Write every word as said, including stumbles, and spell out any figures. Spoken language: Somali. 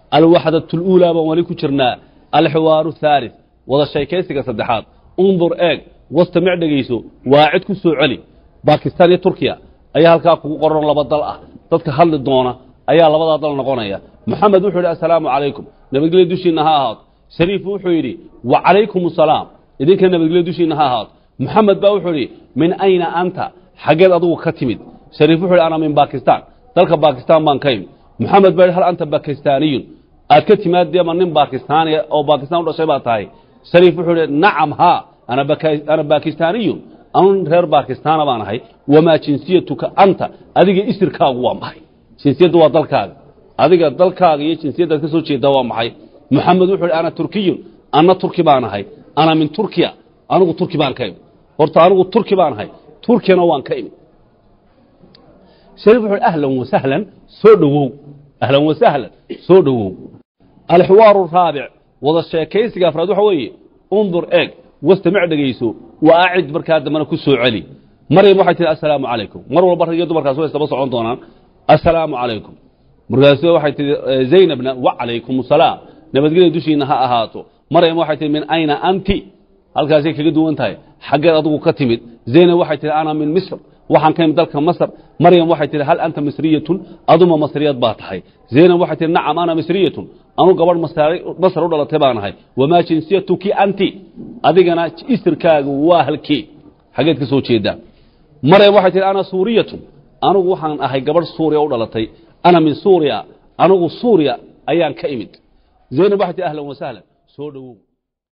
الوحدة الأولى بوليكو جرنا الحوار الثالث وذا الشيء كيسك صدحات انظر ايق واستمع دقيسو واعدكو سو علي باكستان يا تركيا ايها الكاكو قرر لبضل اه تدك حل الدونة ايها لبضل نقونيا محمد وحوري السلام عليكم نبي قلي دوشي نهاهات شريف وحوري وعليكم السلام إذن كان نبي قلي دوشي نهاهات محمد باوحوري من أين أنت حقيت أضو كتمد شريف وحوري أنا من باكستان تلك باكستان بان كيم محمد باوحوري هل أنت باكستاني الكتمات دي من باكستاني أو باكستان ولا شيء باتاي شريف وحوري نعم ها أنا باكي أنا باكستاني أنا غير باكستان بان هاي وما جنسيتك أنت أديك إسرك وام هاي جنسيته ودلك أديك دلك هي جنسيتك كسوتشي دوام هاي محمد وحوري أنا تركي أنا تركي بان هاي أنا من تركيا أنا تركي بان كيم horta anigu turki baan ahay turkina waan ka imi shariif wuxuu ahlan wa sahlan soo dhawow ahlan wa sahlan soo dhawow الحوار الرابع wada sheekaysiga afraad waxa weeye undur eeg wastamic dhageyso waacid markaa damana ku soo celi maryam waxay tiri assalaamu calaykum mar walba ragiyadu markaas way isba socon doonaan assalaamu calaykum markaas waxay tiri zaynabna wa calaykum assalaam nabadgelyo dushiina ha ahaato maryam waxay tiri min ayna anti halkaasay kaga duwan tahay xaggeed adigu ka timid zaynab waxay tiri ana min misr waxaan ka imid dalka masr maryam waxay tiri hal anta misriyatun aduma masriyad baa tahay zaynab waxay tiri nacam ana misriyatun anu gabadh masr u dhalatay baan ahay wamaa jinsiyatuki anti adigana isirkaagu waa halkii xaggeed ka soo jeedaa maryam waxay tiri ana suuriyatun anugu waxaan ahay gabadh suuriya u dhalatay ana min suuriya anugu suuriya ayaan ka imid zaynab waxay tiri ahlan wa sahlan soo dhawow